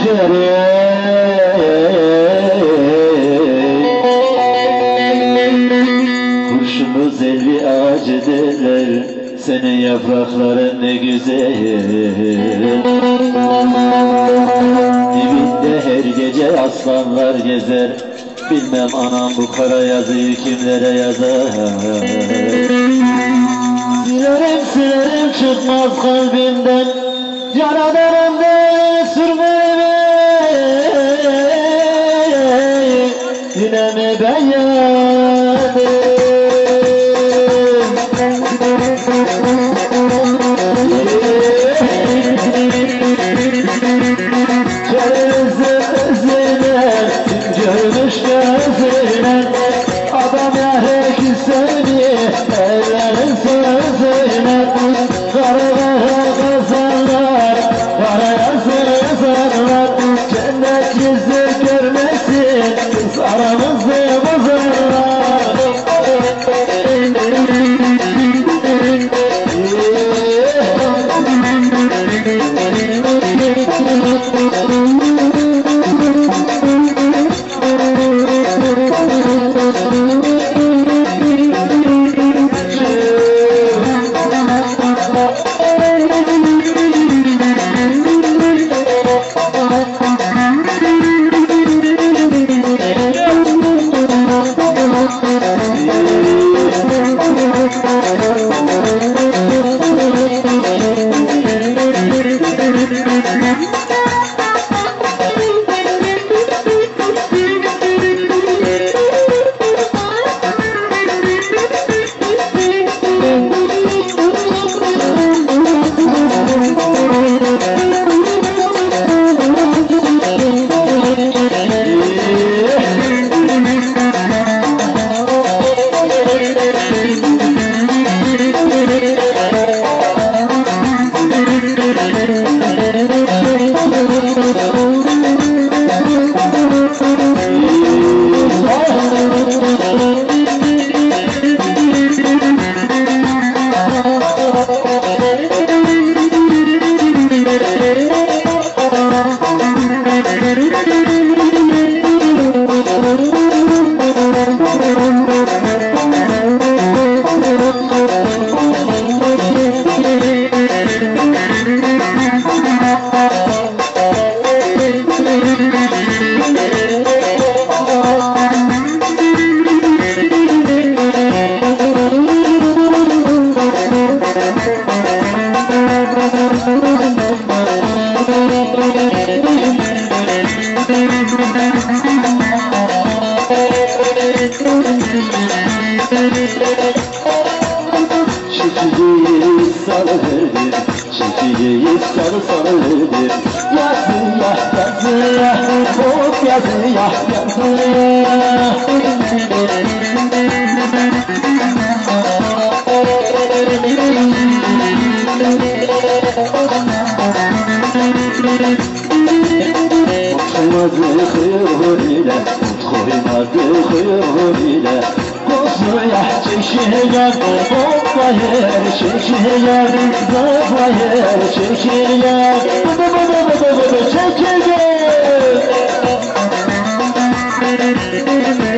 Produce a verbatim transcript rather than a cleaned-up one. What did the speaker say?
Kurşunlu zelvi ağacı derler, senin yaprakların ne güzel. Dibinde her gece aslanlar gezer, bilmem anam bu kara yazıyı kimlere yazar. Silerim silerim çıkmaz kalbimden, yaralarımda sürmemi. Yine mi ben yandım? Görürsün özüne, görmüş gözüne, adam yarek seni, ellerin sözüne. Kara kara kazanlar, kara yazarlar, cennet yüzü görmesin, biz aramızı bozarlar. Çekeceğiz sarıdır, çekeceğiz sarı sarıdır. Yazı ya, yazı ya, hop yazı ya, yazı ya. Koymadı hıyır ile, koymadı hıyır ile. Kozluya çeşirler, hoplayır çeşirler, zıplayır çeşirler, bıdı bıdı bıdı bıdı çeşirler.